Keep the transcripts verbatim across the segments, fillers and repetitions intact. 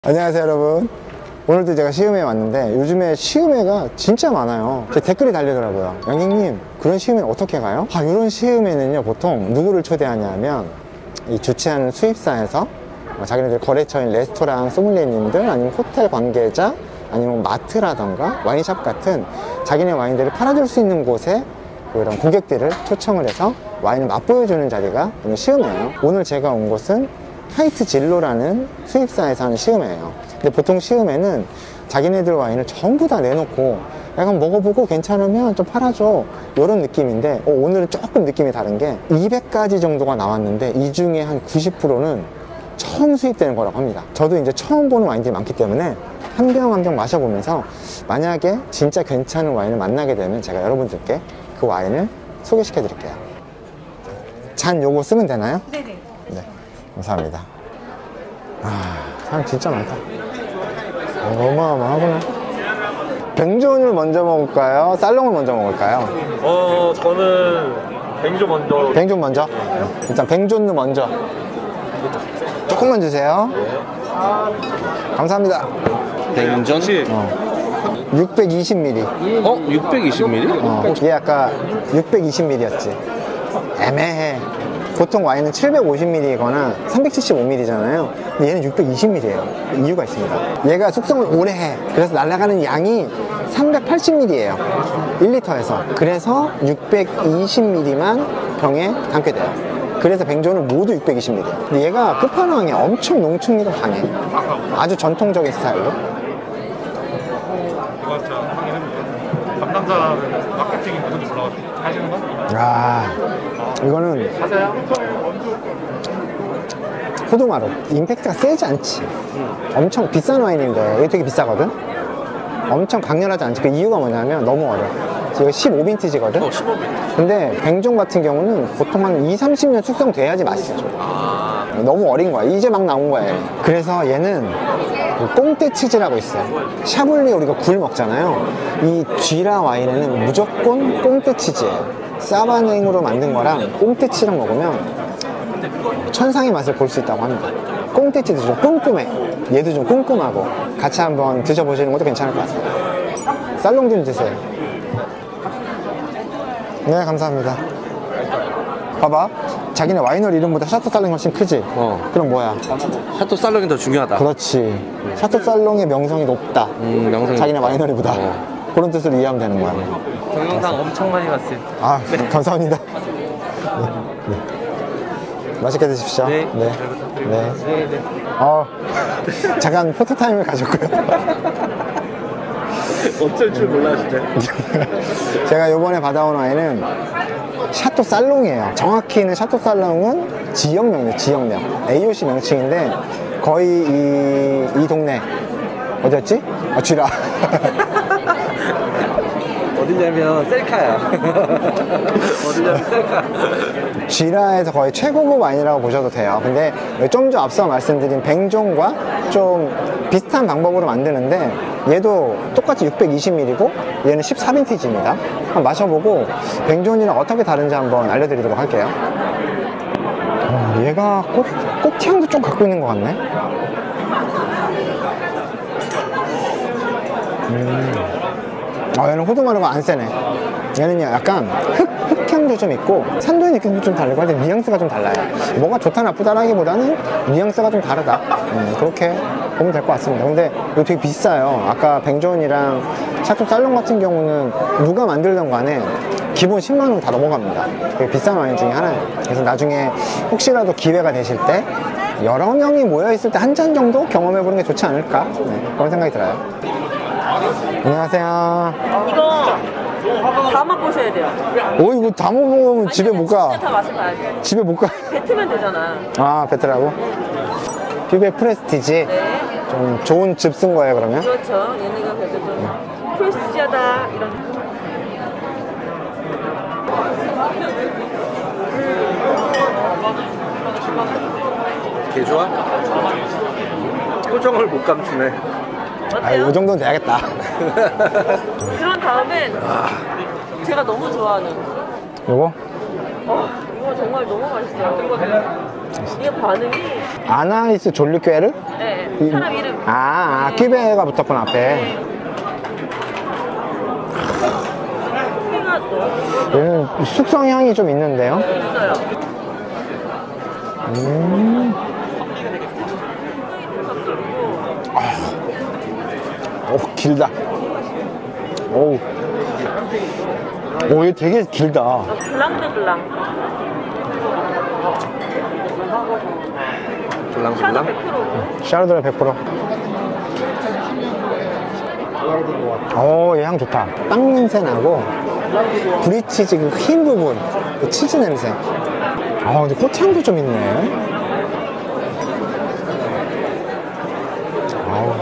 안녕하세요 여러분. 오늘도 제가 시음회에 왔는데 요즘에 시음회가 진짜 많아요. 제 댓글이 달리더라고요. 영객님 그런 시음회는 어떻게 가요? 아, 이런 시음회는요 보통 누구를 초대하냐면 이 주최하는 수입사에서 어, 자기네들 거래처인 레스토랑 소믈리에님들 아니면 호텔 관계자 아니면 마트라던가 와인샵 같은 자기네 와인들을 팔아줄 수 있는 곳에 그런 고객들을 초청을 해서 와인을 맛보여주는 자리가 오늘 시음회예요. 오늘 제가 온 곳은 하이트 진로라는 수입사에서 하는 시음회예요. 근데 보통 시음회는 자기네들 와인을 전부 다 내놓고 약간 먹어보고 괜찮으면 좀 팔아줘 이런 느낌인데 어, 오늘은 조금 느낌이 다른 게 이백 가지 정도가 나왔는데 이 중에 한 구십 퍼센트는 처음 수입되는 거라고 합니다. 저도 이제 처음 보는 와인들이 많기 때문에 한 병 한 병 마셔보면서 만약에 진짜 괜찮은 와인을 만나게 되면 제가 여러분들께 그 와인을 소개시켜 드릴게요. 잔 요거 쓰면 되나요? 네네. 네. 감사합니다. 아, 사람 진짜 많다. 어마어마하구나. 뱅존을 먼저 먹을까요? 살롱을 먼저 먹을까요? 어, 저는 뱅조 먼저. 뱅존 먼저? 일단 뱅존을 먼저. 조금만 주세요. 감사합니다. 뱅존? 어. 육백이십 밀리리터. 어? 육백이십 밀리리터? 어. 얘 아까 육백이십 밀리리터였지. 애매해. 보통 와인은 칠백오십 밀리리터이거나 삼백칠십오 밀리리터잖아요. 근데 얘는 육백이십 밀리리터예요. 이유가 있습니다. 얘가 숙성을 오래 해. 그래서 날아가는 양이 삼백팔십 밀리리터예요. 일 리터에서. 그래서 육백이십 밀리리터만 병에 담게 돼요. 그래서 뱅존은 모두 육백이십 밀리리터. 근데 얘가 끝판왕에 엄청 농축미가 강해. 아주 전통적인 스타일로. 이거 진짜 확인해보세요. 담당자는 마케팅이 누군지 몰라가지고 하시는 거? 야, 이거는 호두마루. 임팩트가 세지 않지. 엄청 비싼 와인인데 이게 되게 비싸거든. 엄청 강렬하지 않지. 그 이유가 뭐냐면 너무 어려. 이거 십오 빈티지거든. 어, 십오 밀리리터. 근데 뱅존 같은 경우는 보통 한 이, 삼십 년 숙성돼야지 맛있어. 아, 너무 어린 거야. 이제 막 나온 거야. 얘. 그래서 얘는 꽁떼 치즈라고 있어. 샤블리 우리가 굴 먹잖아요. 이 쥐라 와인에는 무조건 꽁떼 치즈예요. 사바냉으로 만든 거랑 꽁떼 치즈랑 먹으면 천상의 맛을 볼 수 있다고 합니다. 꽁떼 치즈 좀 꼼꼼해. 얘도 좀 꼼꼼하고 같이 한번 드셔보시는 것도 괜찮을 것 같아요. 살롱 좀 드세요. 네, 감사합니다. 봐봐. 자기네 와이너리 이름보다 샤토 살롱이 훨씬 크지? 어. 그럼 뭐야? 샤토 살롱이 더 중요하다. 그렇지. 샤토 살롱의 명성이 높다. 음, 명성이 자기네 높다. 와이너리보다. 어. 그런 뜻으로 이해하면 되는 거야. 동영상 엄청 많이 봤어요. 아, 감사합니다. 네, 네. 맛있게 드십시오. 네. 네. 네. 네, 네. 어, 잠깐 포토타임을 가졌고요. 어쩔 줄 몰라, 진짜. 제가 이번에 받아온 와인은 샤토 살롱이에요. 정확히는 샤토 살롱은 지역명이에요. 지역명. 에이오씨 명칭인데 거의 이, 이 동네 어디였지? 아, 쥐라. 어디냐면 셀카야. 어디냐면 셀카. 쥐라에서 거의 최고급 와인이라고 보셔도 돼요. 근데 좀 더 앞서 말씀드린 뱅존과 좀 비슷한 방법으로 만드는데 얘도 똑같이 육백이십 밀리리터고 얘는 십사 빈티지입니다. 한번 마셔보고 뱅존이랑 어떻게 다른지 한번 알려드리도록 할게요. 어, 얘가 꽃, 꽃향도 좀 갖고 있는 것 같네. 음. 아, 얘는 호두마루가 안 세네. 얘는 약간 흙, 흙향도 좀 있고 산도의 느낌도 좀 다르고 하여튼 뉘앙스가 좀 달라요. 뭐가 좋다 나쁘다라기보다는 뉘앙스가 좀 다르다. 음, 그렇게 보면 될 것 같습니다. 근데 이거 되게 비싸요. 아까 뱅존이랑 샤토 살롱 같은 경우는 누가 만들던 간에 기본 십만 원 다 넘어갑니다. 되게 비싼 와인 중에 하나예요. 그래서 나중에 혹시라도 기회가 되실 때 여러 명이 모여있을 때 한 잔 정도 경험해보는 게 좋지 않을까, 네, 그런 생각이 들어요. 안녕하세요. 이거 다 맛보셔야 돼요. 오, 이거 다 먹으면 집에 못 가. 진짜 다 맛을 봐야 돼. 집에 못 가. 뱉으면 되잖아. 아, 베트라고? 퓨베 프레스티지. 네. 좀 좋은 즙 쓴 거예요, 그러면? 그렇죠. 얘네가 그래도 좀 프레스티하다 이런. 개 좋아? 표정을 못 감추네. 아, 이 어때요? 정도는 돼야겠다. 그런 다음엔 제가 너무 좋아하는 요거? 어, 이거 정말 너무 맛있어요. 이게 반응이 아나이스 졸리퀘르? 네. 사람 이름. 아, 아 퀴베가 붙었구나 앞에. 핑하도 얘는 숙성 향이 좀 있는데요. 있어요. 음. 오, 길다. 오. 오, 얘 되게 길다. 블랑드 블랑. 샤도 블랑블랑? 백 퍼센트. 샤르도네 백 퍼센트. 오, 얘 향 좋다. 빵 냄새 나고, 브리치즈 그 흰 부분, 그 치즈 냄새. 아, 근데 꽃향도 좀 있네. 아우.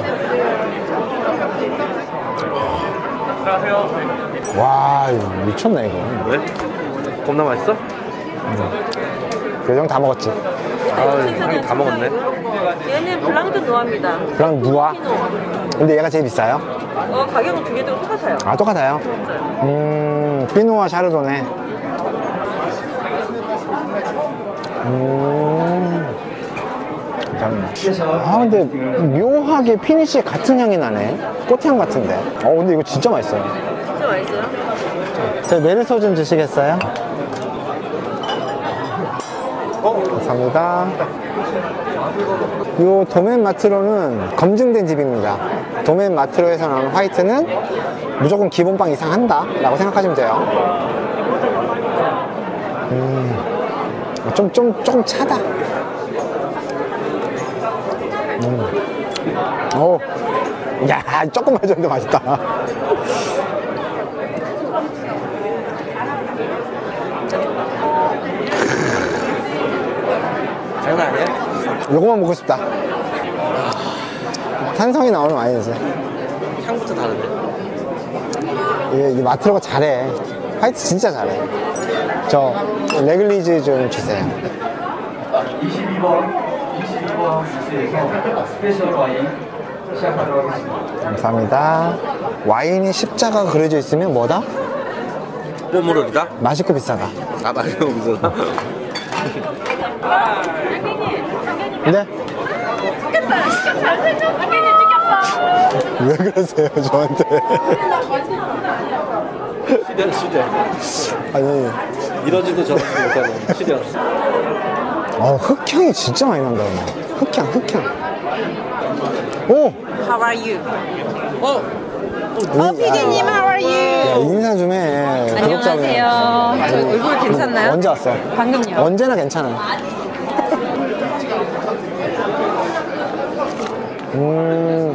와, 이거 미쳤네, 이거. 왜? 겁나 맛있어? 요정 다 먹었지. 아, 형이 다 먹었네. 얘는 블랑드 노아입니다. 그럼 누아? 피노. 근데 얘가 제일 비싸요? 어, 가격은 두 개 다 똑같아요. 아, 똑같아요? 음, 피노와 샤르도네. 음. 아, 근데 묘하게 피니쉬 같은 향이 나네. 꽃향 같은데. 어, 근데 이거 진짜 맛있어요. 진짜 맛있어요. 저 메르소 좀 주시겠어요? 어, 감사합니다. 요 도멘 마트로는 검증된 집입니다. 도멘 마트로에서 나오는 화이트는 무조건 기본빵 이상 한다 라고 생각하시면 돼요. 음, 좀, 좀, 조금 차다. 음. 오, 야, 조금 마셨는데 맛있다. 장난 아니야? 요거만 먹고 싶다. 탄성이 나오는 와인이지. 향부터 다른데? 이게, 이게 마트로가 잘해. 화이트 진짜 잘해. 저 레글리즈 좀 주세요. 이십이 번, 이십이 번 부스에서 스페셜 와인 시작하도록 하겠습니다. 감사합니다. 와인이 십자가가 그려져 있으면 뭐다? 뽀무르기다? 맛있고 비싸다. 아, 맛있고 무슨 근데 찍혔어요. 잘생겼어. 당연히 찍혔어. 왜 그러세요 저한테? 시련, 시련. 아니, 이러지도 저러지도 못하는 시련. 어, 흑향이 진짜 많이 난다. 오늘. 흑향, 흑향. 오, How are you? 어? 어, 피디님 how are 야, you? 인사 좀 해. 안녕하세요. 저 얼굴 괜찮나요? 언제 왔어? 방금요. 언제나 괜찮아. 음.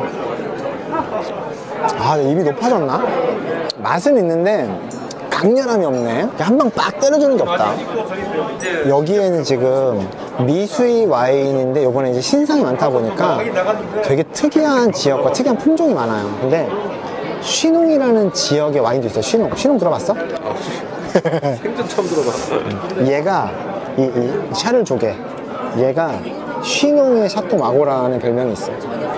아, 입이 높아졌나? 맛은 있는데 강렬함이 없네. 한 방 빡 때려주는 게 없다. 여기에는 지금 미수이 와인인데 요번에 이제 신상이 많다 보니까 되게 특이한 지역과 특이한 품종이 많아요. 근데 쉬농이라는 지역의 와인도 있어요. 쉬농. 쉬농 들어봤어? 생전 처음 들어봐. 얘가 이, 이 샤를 조개, 얘가 쉬농의 샤토 마고라는 별명이 있어요.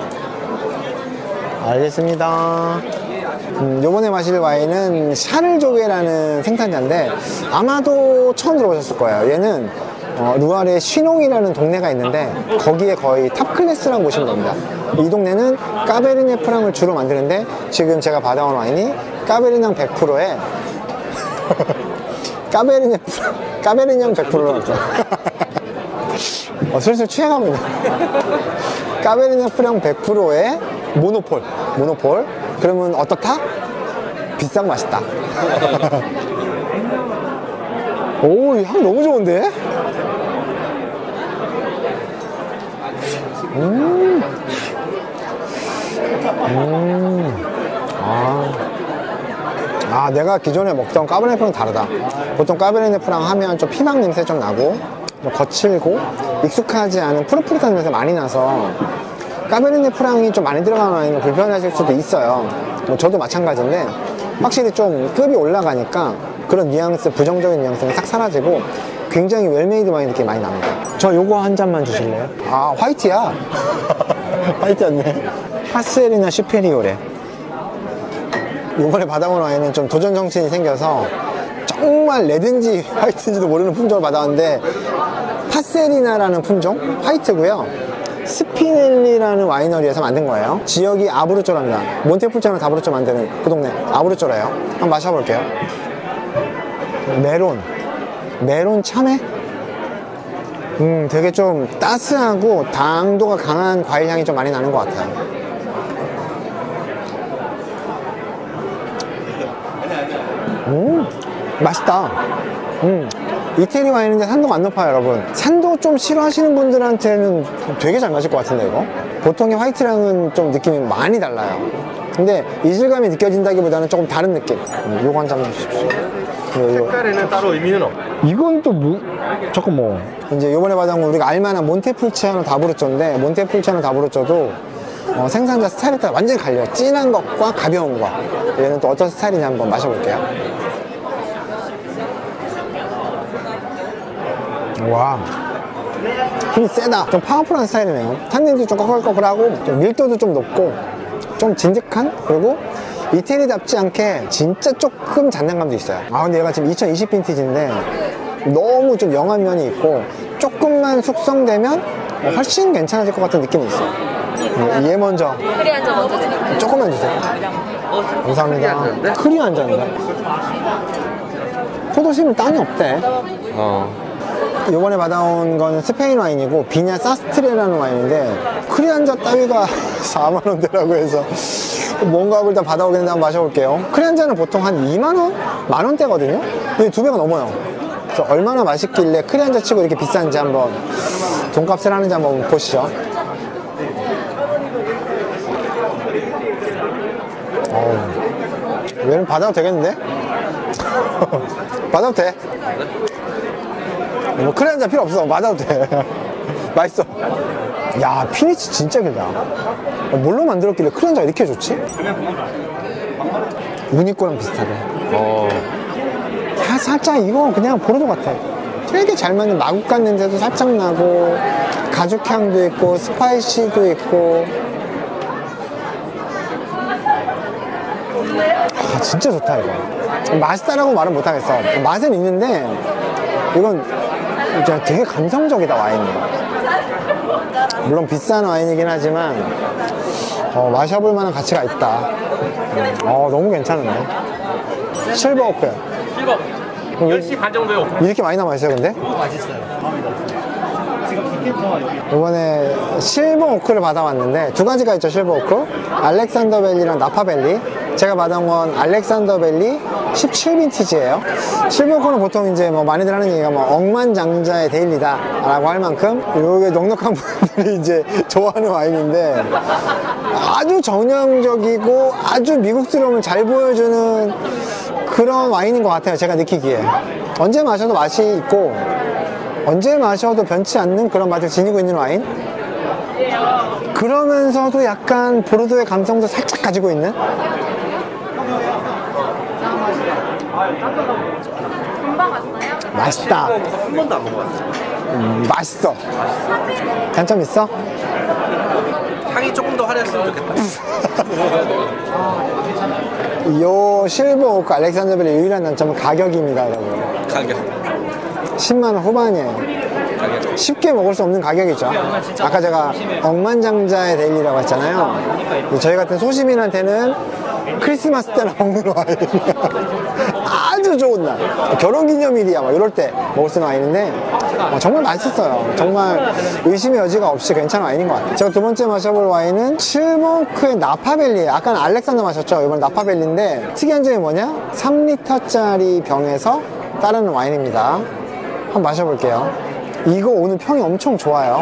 알겠습니다. 음, 요번에 마실 와인은 샤를 조개라는 생산자인데 아마도 처음 들어보셨을 거예요. 얘는 어, 루알에 쉬농이라는 동네가 있는데 거기에 거의 탑 클래스라고 보시면 됩니다. 이 동네는 까베르네 프랑을 주로 만드는데 지금 제가 받아온 와인이 까베르냥 백 퍼센트에 까베르네 프랑, 까베르냥 백 퍼센트로 왔어요. 어, 슬슬 취해가고 있네. 까베르냐 프랑 백 퍼센트의 모노폴. 모노폴. 그러면 어떻다? 비싸고 맛있다. 오, 향 너무 좋은데? 음. 음. 아. 아, 내가 기존에 먹던 까베르네 프랑 다르다. 보통 까베르네 프랑 하면 좀 피망 냄새 좀 나고, 좀 거칠고, 익숙하지 않은 푸릇푸릇한 냄새 많이 나서, 까베르네 프랑이 좀 많이 들어가는 와인은 불편하실 수도 있어요. 뭐 저도 마찬가지인데, 확실히 좀 급이 올라가니까 그런 뉘앙스, 부정적인 뉘앙스는 싹 사라지고, 굉장히 웰메이드 와인 느낌이 많이 납니다. 저 요거 한 잔만 주실래요? 아, 화이트야. 화이트였네. 파스에리나 슈페리오레. 요번에 받아온 와인은 좀 도전 정신이 생겨서 정말 레드인지 화이트인지도 모르는 품종을 받아왔는데 파세리나라는 품종? 화이트고요. 스피넬리라는 와이너리에서 만든 거예요. 지역이 아브루쪼랍니다. 몬테풀치아노 다브루쪼 만드는 그 동네 아브루쪼래요. 한번 마셔볼게요. 메론 메론 참외? 음 되게 좀 따스하고 당도가 강한 과일 향이 좀 많이 나는 것 같아요. 음 맛있다. 음 이태리 와인인데 산도가 안 높아요, 여러분. 산도 좀 싫어하시는 분들한테는 되게 잘 마실 것 같은데, 이거? 보통의 화이트랑은 좀 느낌이 많이 달라요. 근데 이질감이 느껴진다기보다는 조금 다른 느낌. 음, 요거 한 잔만 주십시오. 요, 요. 색깔에는 따로 의미는 없고. 이건 또 뭐, 잠깐 뭐. 이제 요번에 받은 건 우리가 알만한 몬테풀치아노 다브루쪼인데, 몬테풀치아노 다브루쪼도 어, 생산자 스타일에 따라 완전히 갈려요. 진한 것과 가벼운 것. 얘는 또 어떤 스타일인지 한번 마셔볼게요. 와, 힘이 세다. 좀 파워풀한 스타일이네요. 탄닌도 좀 꺼끌꺼끌하고 좀 밀도도 좀 높고 좀 진득한, 그리고 이태리답지 않게 진짜 조금 잔량감도 있어요. 아 근데 얘가 지금 이천이십 빈티지인데 너무 좀 영한 면이 있고 조금만 숙성되면 훨씬 괜찮아질 것 같은 느낌이 있어요. 얘 먼저 크리 한 잔 먼저 드릴게요. 조금만 주세요. 감사합니다. 크리 한 잔인데 포도심은 땅이 없대. 어. 요번에 받아온 건 스페인 와인이고 비냐 사스트레라는 와인인데 크리 한 잔 따위가 사만 원대라고 해서 뭔가 하고 일단 받아오겠는데 한번 마셔볼게요. 크리 한 잔은 보통 한 이만 원? 만 원대거든요? 근데 두 배가 넘어요. 그래서 얼마나 맛있길래 크리 한 잔 치고 이렇게 비싼지 한번 돈값을 하는지 한번 보시죠. 어우, 얘는 받아도 되겠는데? 받아도 돼. 뭐 크리 한 잔 필요 없어. 받아도 돼. 맛있어. 야, 피니치 진짜 길다. 뭘로 만들었길래 크리 한 잔 이렇게 좋지? 우니꼬랑 비슷하대. 어. 야, 살짝 이거 그냥 보르도 같아. 되게 잘 맞는 마구간 냄새도 살짝 나고 가죽향도 있고 스파이시도 있고. 아, 진짜 좋다 이거. 맛있다라고 말은 못하겠어. 맛은 있는데 이건 진짜 되게 감성적이다, 와인이. 물론 비싼 와인이긴 하지만 어, 마셔볼 만한 가치가 있다. 어, 너무 괜찮은데. 실버 오크. 실버. 열 시 반 정도에 오픈. 이렇게 많이 남아있어요, 근데? 이번에 실버 오크를 받아왔는데 두 가지가 있죠. 실버 오크, 알렉산더 밸리랑 나파 밸리. 제가 받은 건 알렉산더 밸리 십칠 빈티지예요. 실버 오크는 보통 이제 뭐 많이들 하는 얘기가 뭐 억만장자의 데일리다 라고 할 만큼 요게 넉넉한 분들이 이제 좋아하는 와인인데 아주 전형적이고 아주 미국스러움을 잘 보여주는 그런 와인인 것 같아요, 제가 느끼기에. 언제 마셔도 맛이 있고 언제 마셔도 변치 않는 그런 맛을 지니고 있는 와인? 그러면서도 약간 보르도의 감성도 살짝 가지고 있는? 맛있다. 한 번도 안 먹어봤어. 음, 맛있어. 단점 있어? 향이 조금 더 화려했으면 좋겠다. 요 실버 오크 알렉산더 밸리 유일한 단점은 가격입니다, 여러분. 가격. 십만 원 후반이에요. 가격. 쉽게 먹을 수 없는 가격이죠. 아까 제가 억만장자의 데일리라고 했잖아요. 저희 같은 소시민한테는 크리스마스 때나 먹는 와인. 아주 좋은 날, 결혼기념일이야 뭐 이럴 때 먹을 수 있는 와인인데 어, 정말 맛있어요. 정말 의심의 여지가 없이 괜찮은 와인인 것 같아요. 제가 두 번째 마셔볼 와인은 실버오크의 나파밸리예요. 아까는 알렉산더 마셨죠? 이번 나파밸리인데 특이한 점이 뭐냐? 삼 리터짜리 병에서 따르는 와인입니다. 한번 마셔볼게요. 이거 오늘 평이 엄청 좋아요.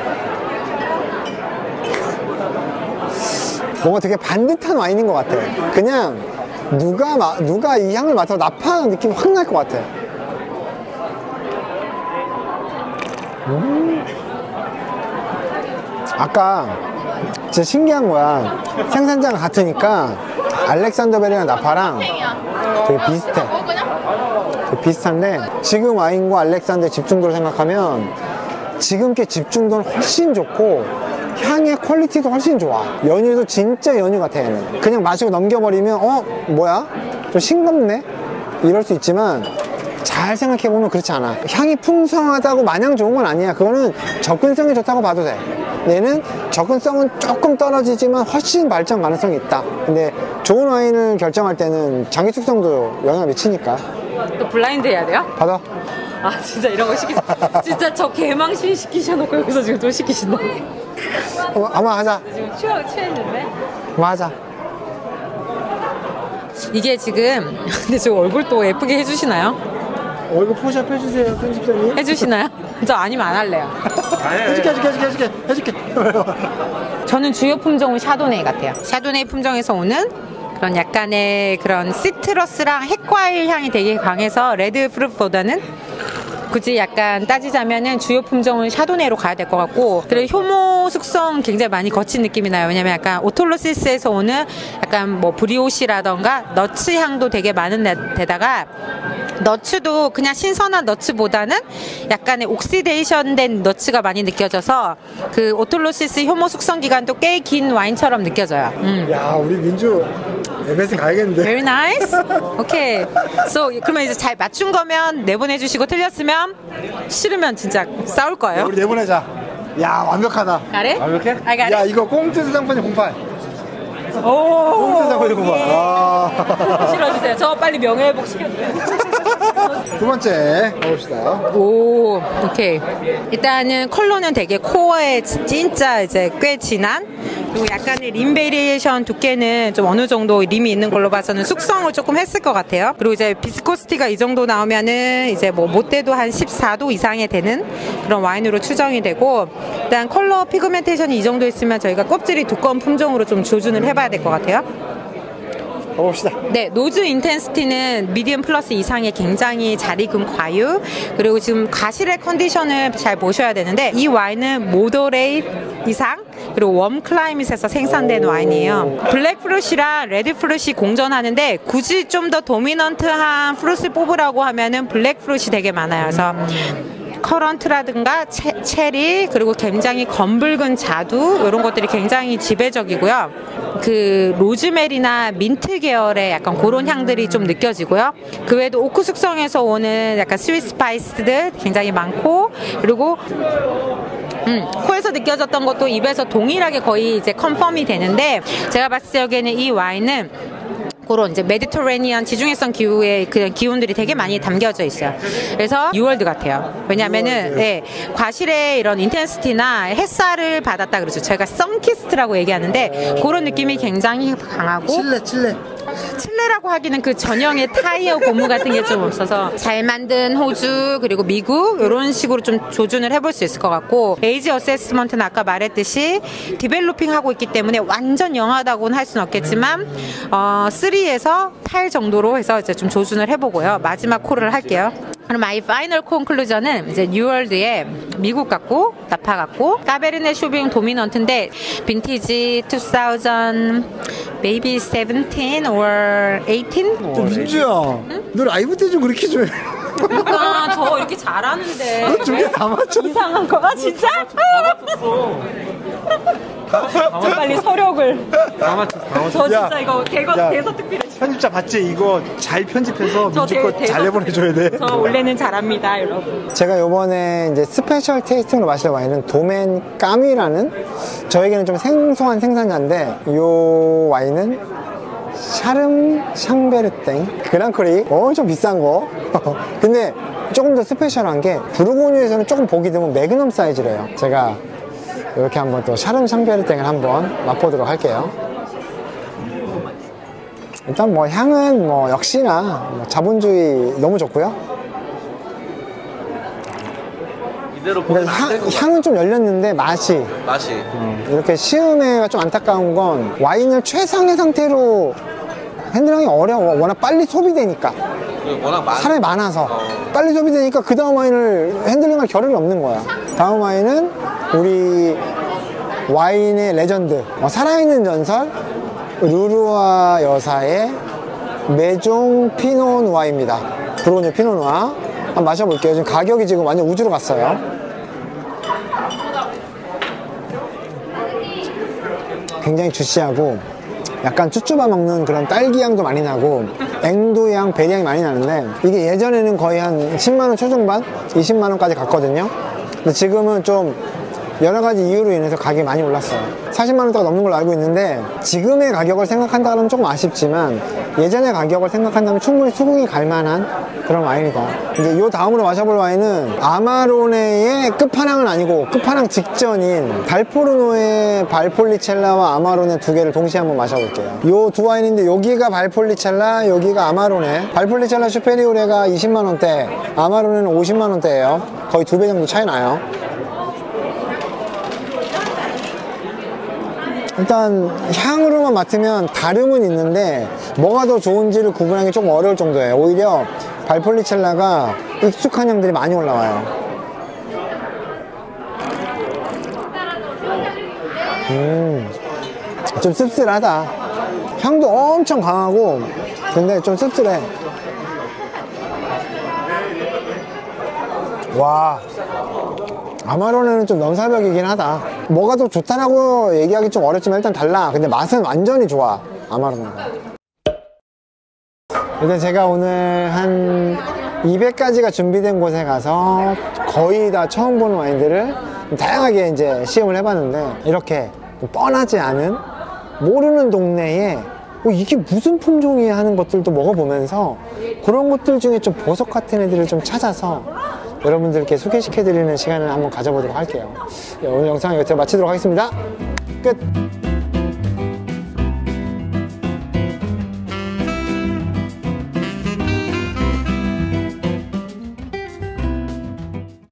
뭔가 되게 반듯한 와인인 것 같아. 그냥 누가 마, 누가 이 향을 맡아도 나파 느낌이 확 날 것 같아. 음. 아까 진짜 신기한 거야. 생산자가 같으니까 알렉산더 밸리랑 나파랑 되게 비슷해. 되게 비슷한데 지금 와인과 알렉산더의 집중도를 생각하면 지금 게 집중도는 훨씬 좋고 향의 퀄리티도 훨씬 좋아. 연유도 진짜 연유 같아. 얘는 그냥 마시고 넘겨버리면 어? 뭐야? 좀 싱겁네? 이럴 수 있지만 잘 생각해보면 그렇지 않아. 향이 풍성하다고 마냥 좋은 건 아니야. 그거는 접근성이 좋다고 봐도 돼. 얘는 접근성은 조금 떨어지지만 훨씬 발전 가능성이 있다. 근데 좋은 와인을 결정할 때는 장기 숙성도 영향을 미치니까. 또 블라인드 해야 돼요? 받아. 아 진짜 이런 거 시키 진짜 저 개망신 시키셔놓고 여기서 지금 또 시키신다. 어, 한번 하자. 지금 취하, 취했는데? 한번 하자. 이게 지금 근데 저 얼굴 또 예쁘게 해주시나요? 얼굴 포샵 해주세요, 편집자님. 해주시나요? 저 아니면 안 할래요. 해줄게, 해줄게, 해줄게, 해줄게, 해줄게. 저는 주요 품종은 샤도네이 같아요. 샤도네이 품종에서 오는 그런 약간의 그런 시트러스랑 핵과일 향이 되게 강해서 레드 프루트보다는 굳이 약간 따지자면은 주요 품종은 샤도네이로 가야 될 것 같고, 그리고 효모 숙성 굉장히 많이 거친 느낌이 나요. 왜냐면 약간 오톨로시스에서 오는 약간 뭐 브리오시라던가 너츠 향도 되게 많은 데다가 너츠도 그냥 신선한 너츠보다는 약간의 옥시데이션 된 너츠가 많이 느껴져서 그 오톨로시스 효모 숙성 기간도 꽤 긴 와인처럼 느껴져요. 음. 야, 우리 민주 엠에스 가야겠는데. Very nice. 오케이. So 그러면 이제 잘 맞춘 거면 내보내주시고 틀렸으면 싫으면 진짜 싸울 거예요. 우리 내보내자. 야, 완벽하다. 잘해? 완벽해? I got 야, it. 이거 꽁트 상판이 공팔. 오. 꽁트 상판이 공팔. 아. 실어주세요. 저 빨리 명예회복 시켜주세요. 두 번째 가봅시다. 오, 오케이. 일단은 컬러는 되게 코어에 진짜 이제 꽤 진한, 그리고 약간의 림 베리에이션 두께는 좀 어느 정도 림이 있는 걸로 봐서는 숙성을 조금 했을 것 같아요. 그리고 이제 비스코시티가 이 정도 나오면은 이제 뭐 못돼도 한 십사 도 이상이 되는 그런 와인으로 추정이 되고, 일단 컬러 피그멘테이션이 이 정도 있으면 저희가 껍질이 두꺼운 품종으로 좀 조준을 해봐야 될 것 같아요. 가봅시다. 네, 노즈 인텐시티는 미디움 플러스 이상의 굉장히 잘 익은 과유, 그리고 지금 과실의 컨디션을 잘 보셔야 되는데, 이 와인은 모더레이트 이상, 그리고 웜 클라이밋에서 생산된 와인이에요. 블랙 프루시랑 레드 프루시 공존하는데 굳이 좀 더 도미넌트한 프루시 뽑으라고 하면은 블랙 프루시 되게 많아요. 그래서 커런트라든가 채, 체리, 그리고 굉장히 검붉은 자두, 이런 것들이 굉장히 지배적이고요. 그 로즈메리나 민트 계열의 약간 그런 향들이 좀 느껴지고요. 그 외에도 오크 숙성에서 오는 약간 스윗 스파이스들 굉장히 많고, 그리고 음, 코에서 느껴졌던 것도 입에서 동일하게 거의 이제 컨펌이 되는데, 제가 봤을 적에는 이 와인은 그런 이제 메디터레니언 지중해성 기후의 그 기운들이 되게 많이 담겨져 있어요. 그래서 뉴월드 같아요. 왜냐하면은 네, 과실의 이런 인텐시티나 햇살을 받았다 그러죠. 저희가 선키스트라고 얘기하는데 그런 느낌이 굉장히 강하고, 칠레, 칠레. 칠레라고 하기는 그 전형의 타이어 고무 같은 게 좀 없어서 잘 만든 호주, 그리고 미국, 이런 식으로 좀 조준을 해볼 수 있을 것 같고, 에이지 어세스먼트는 아까 말했듯이 디벨로핑 하고 있기 때문에 완전 영하다고는 할 수는 없겠지만 어, 삼에서 팔 정도로 해서 이제 좀 조준을 해보고요. 마지막 콜을 할게요. 그럼 마이 파이널 콘클루전은 이제 뉴월드의 미국 같고 나파 같고 까베르네 쇼빙 도미넌트인데, 빈티지 이천 maybe seventeen or eighteen? 민주야, 응? 너 라이브 때 좀 그렇게 좀 해. 그러니까 저 이렇게 잘하는데 너 두 개 다 맞췄어. 이상한 거. 아 진짜? 저 빨리 서력을. 다 맞췄어, 다 맞췄어. 저 진짜 야, 이거 대거 야, 대서 특필해. 편집자 봤지? 이거 잘 편집해서 저 민주 대- 거 대서- 잘 내보내줘야 돼. 저 원래는 잘합니다, 여러분. 제가 요번에 이제 스페셜 테이스팅으로 마실 와인은 도멘 까미라는, 저에게는 좀 생소한 생산자인데, 요 와인은 샤름 샹베르땡 그랑크리, 어, 좀 비싼 거. 근데 조금 더 스페셜한 게 부르고뉴에서는 조금 보기 드문 매그넘 사이즈래요. 제가 이렇게 한번 또 샤름 샹베르땡을 한번 맛보도록 할게요. 일단 뭐 향은 뭐 역시나 뭐 자본주의 너무 좋고요. 이대로 보면 그러니까 안 될 향, 것 같아. 향은 좀 열렸는데 맛이 맛이. 이렇게 시음회가 좀 안타까운 건, 와인을 최상의 상태로 핸들하기 어려워. 워낙 빨리 소비되니까. 그리고 워낙 많. 사람이 많아서 어. 빨리 소비되니까 그 다음 와인을 핸들링할 겨를이 없는 거야. 다음 와인은 우리 와인의 레전드, 어, 살아있는 전설 루루아 여사의 메종 피노 누아입니다. 부르고뉴 피노 누아 한번 마셔볼게요. 지금 가격이 지금 완전 우주로 갔어요. 굉장히 주시하고 약간 쭈쭈바 먹는 그런 딸기향도 많이 나고 앵두향, 베리향이 많이 나는데, 이게 예전에는 거의 한 십만 원 초중반, 이십만 원까지 갔거든요. 근데 지금은 좀 여러 가지 이유로 인해서 가격이 많이 올랐어요. 사십만 원대가 넘는 걸로 알고 있는데 지금의 가격을 생각한다 그러면 조금 아쉽지만 예전의 가격을 생각한다면 충분히 수긍이 갈 만한 그런 와인이다. 이제 요 다음으로 마셔볼 와인은 아마로네의 끝판왕은 아니고 끝판왕 직전인 발포르노의 발폴리첼라와 아마로네 두 개를 동시에 한번 마셔볼게요. 요 두 와인인데 여기가 발폴리첼라, 여기가 아마로네. 발폴리첼라 슈페리오레가 이십만 원대, 아마로네는 오십만 원대예요. 거의 두 배 정도 차이 나요. 일단 향으로만 맡으면 다름은 있는데 뭐가 더 좋은지를 구분하기 조금 어려울 정도예요. 오히려 발폴리첼라가 익숙한 향들이 많이 올라와요. 음, 좀 씁쓸하다. 향도 엄청 강하고 근데 좀 씁쓸해. 와, 아마로네는 좀 넘사벽이긴 하다. 뭐가 더 좋다라고 얘기하기 좀 어렵지만 일단 달라. 근데 맛은 완전히 좋아, 아마로네가. 일단 제가 오늘 한 이백 가지가 준비된 곳에 가서 거의 다 처음 보는 와인들을 다양하게 이제 시음을 해봤는데 이렇게 뻔하지 않은 모르는 동네에 어, 이게 무슨 품종이야 하는 것들도 먹어보면서 그런 것들 중에 좀 보석 같은 애들을 좀 찾아서 여러분들께 소개시켜드리는 시간을 한번 가져보도록 할게요. 오늘 영상 여기서 마치도록 하겠습니다. 끝!